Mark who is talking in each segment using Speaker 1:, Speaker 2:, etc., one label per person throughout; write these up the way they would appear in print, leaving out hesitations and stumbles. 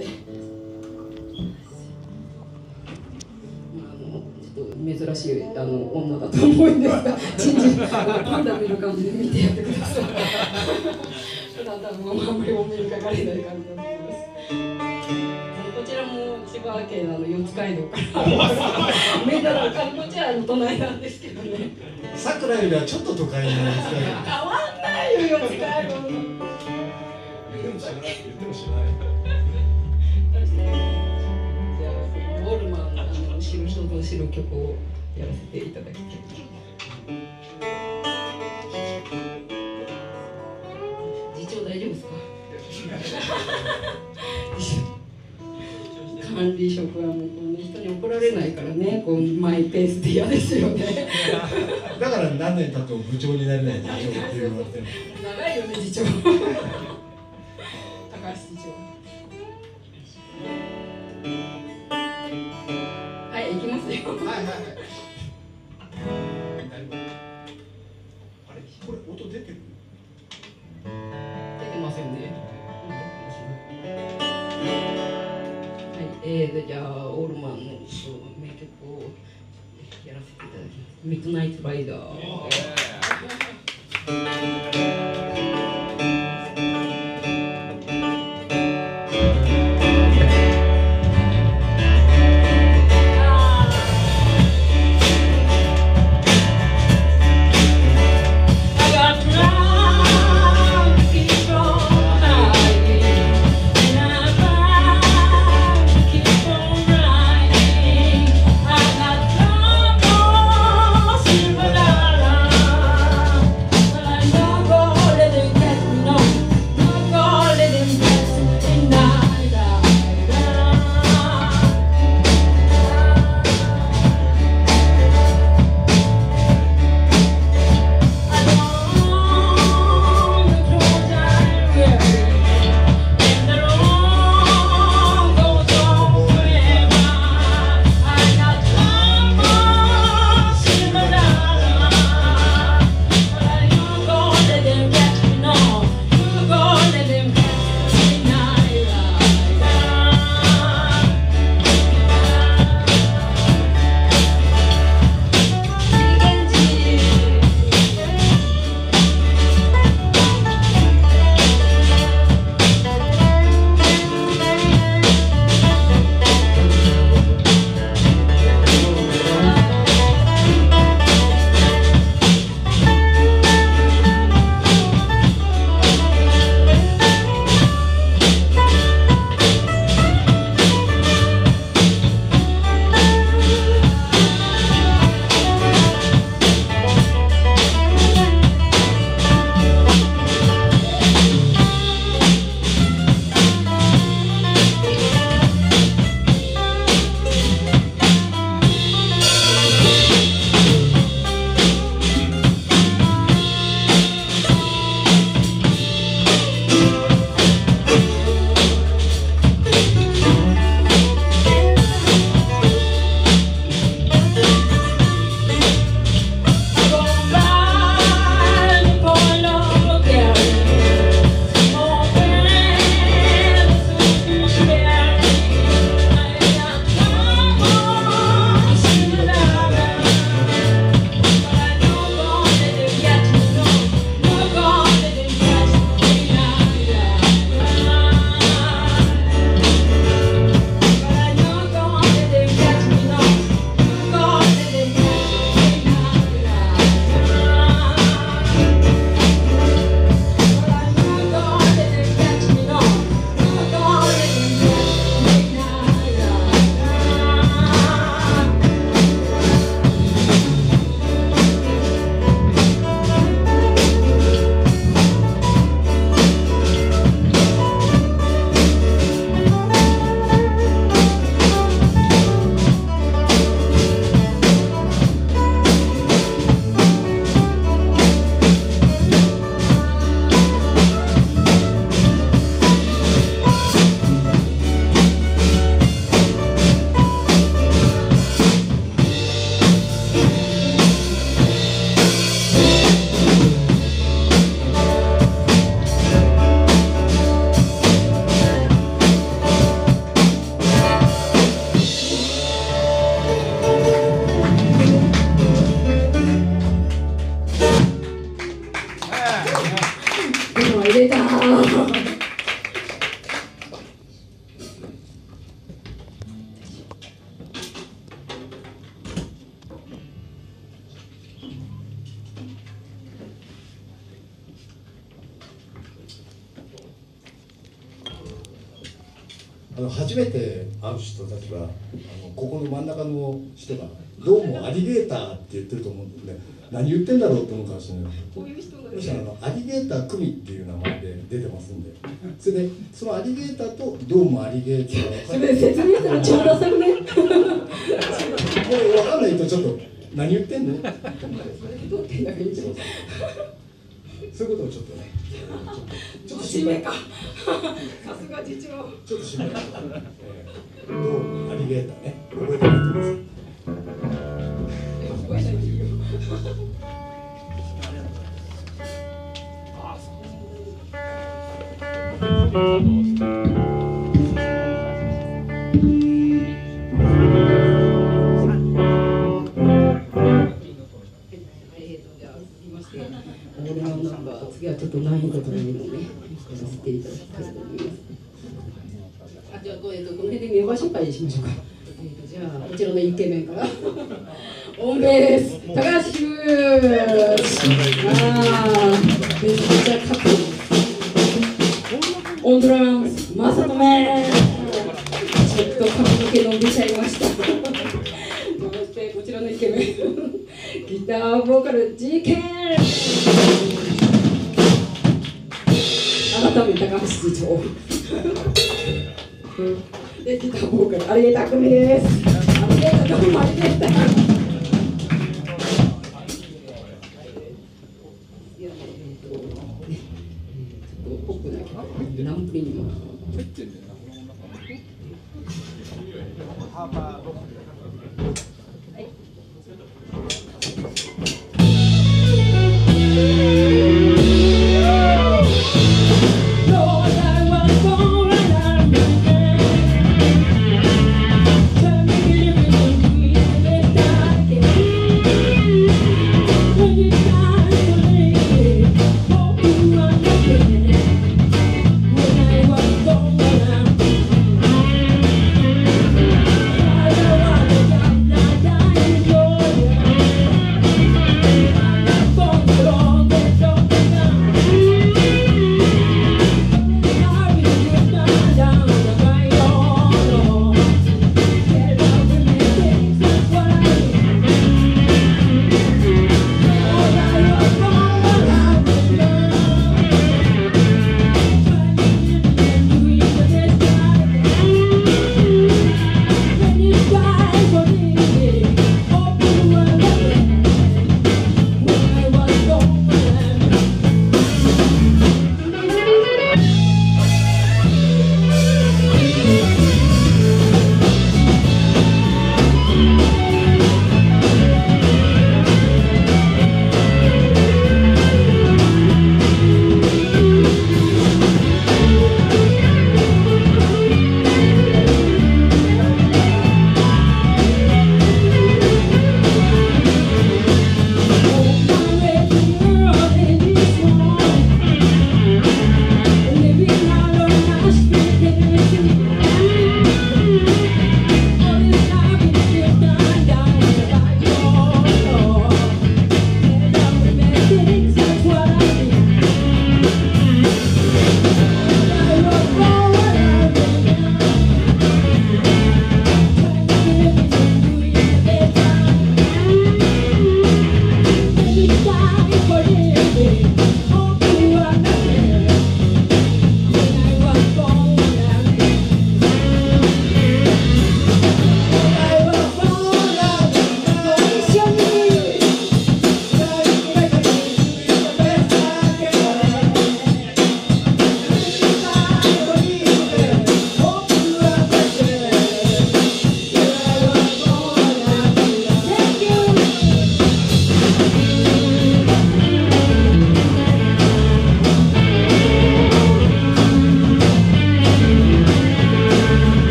Speaker 1: で。ちょっと珍しい女だと思うんですが、チンチンパンダ見る感じで見てやってください。普段多分あんまりお目にかかれない感じだと思います。こちらも千葉県四街道から目だらかにこちらの隣なんですけどね。
Speaker 2: さくらよりはちょっと都会なんですね。
Speaker 1: 変わんないよ四街道の。
Speaker 2: 言っても知らない。言っても知らない。
Speaker 1: じゃあウォルマン知る人ぞ知る曲をやらせていただきたい。次長大丈夫ですか？管理職はもうこの人に怒られないからね、こうマイペースで嫌ですよね。
Speaker 2: だから何年経っても部長になれない次長って言われてる。
Speaker 1: 長いよね次長。高橋次長。はい、行きますよ。
Speaker 2: はいはいはい。あれ、これ音出てる？
Speaker 1: 出てますよね。はい、じゃあオールマンの名曲をやらせていただきます。ミッドナイトライダー。
Speaker 3: 初めて会う人たちはここの真ん中の人がどうもアリゲーターって言ってると思うんで、何言ってんだろうって思うかもしれない。
Speaker 1: こういう人が
Speaker 3: むしろアリゲーター組っていう名前で出てますんで、それでそのアリゲーターとどうもアリゲーター
Speaker 1: それで説明したら超ダサくね。
Speaker 3: これ分かんないとちょっと何言ってんの？
Speaker 1: それでどうってんだかいいんじゃない。
Speaker 3: そういうことをちょっとね、ちょっと
Speaker 1: 締めか。さすが次長。
Speaker 3: ちょっと心配。どうもアリゲーターね、覚えてないと思います。
Speaker 1: 覚えないでいいよ。次はちょっと難易度高めのね、させていただきたいと思います。じゃあこの辺でメンバー紹介しましょうか。じゃあこちらのイケメンからオンベース高橋修めちゃくちゃかっこいい。オンドラムスマサトメちょっと髪の毛伸びちゃいました。そしてこちらのイケメンギターボーカル GK改め高橋次長でギターボーカル有江匠です。有江匠もありがとう。ポップなランプリング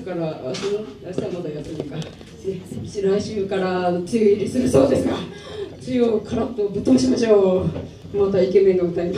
Speaker 1: 日から明日はまだ休みか、来週から梅雨入りするそうですが、梅雨をカラッとぶっ通しましょう。またイケメンが歌います。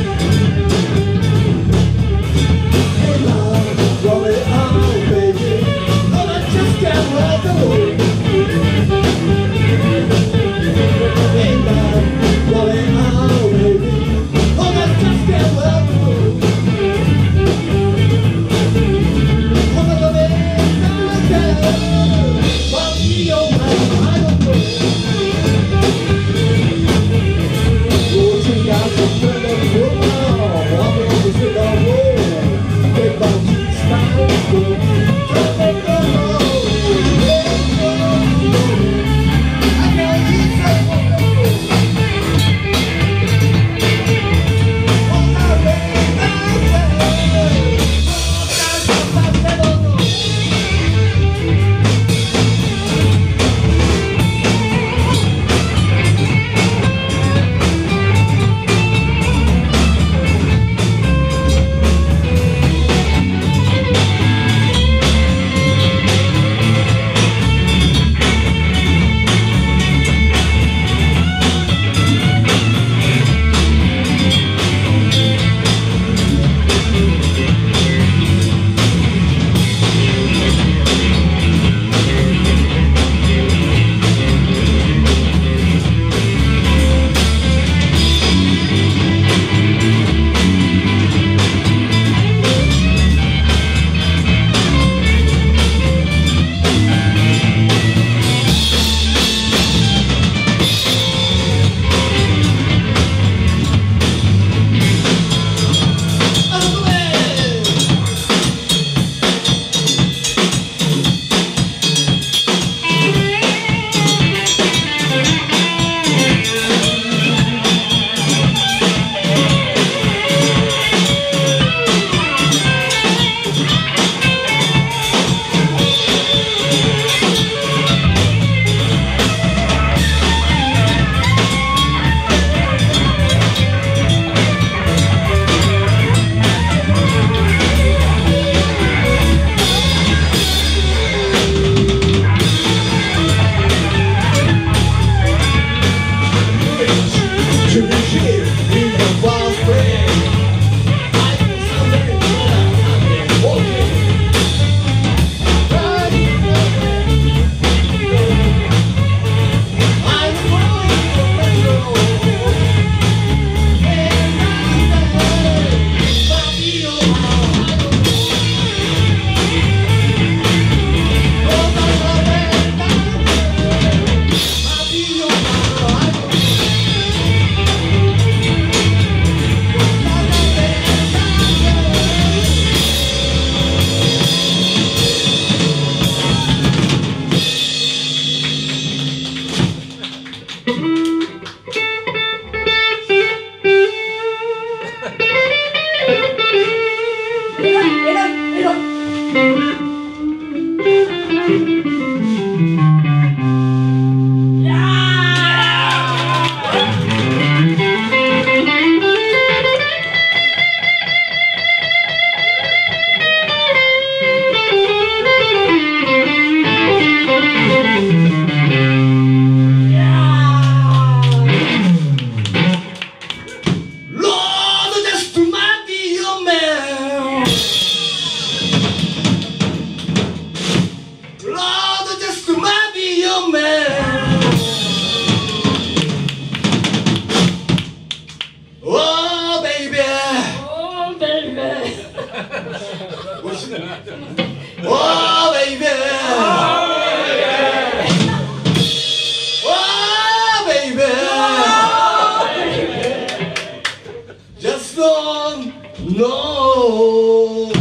Speaker 3: Roll it out, baby. Oh baby, oh baby, just don't know.